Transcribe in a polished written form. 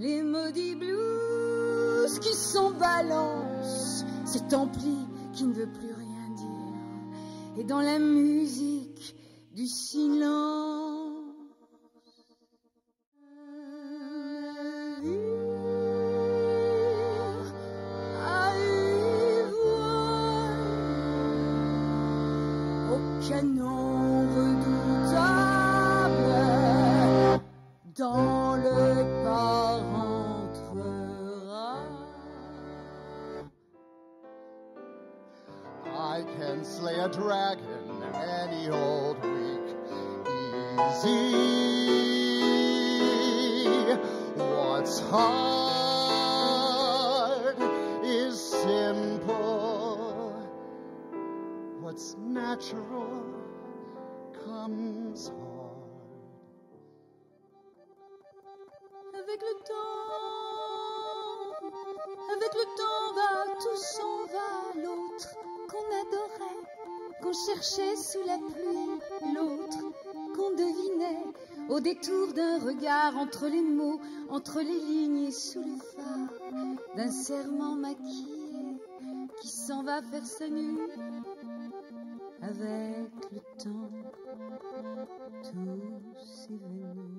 les maudits blues qui s'en balancent, cet ampli qui ne veut plus rien dire, et dans la musique du silence. Canon redoutable, dans le pas entrera. I can slay a dragon any old week, easy. What's hard is simple. What's natural comes hard. Avec le temps va, tout s'en va. L'autre qu'on adorait, qu'on cherchait sous la pluie, l'autre qu'on devinait au détour d'un regard, entre les mots, entre les lignes et sous le phare d'un serment maquillé qui s'en va faire sa nuit. Avec le temps, tout s'évanouit.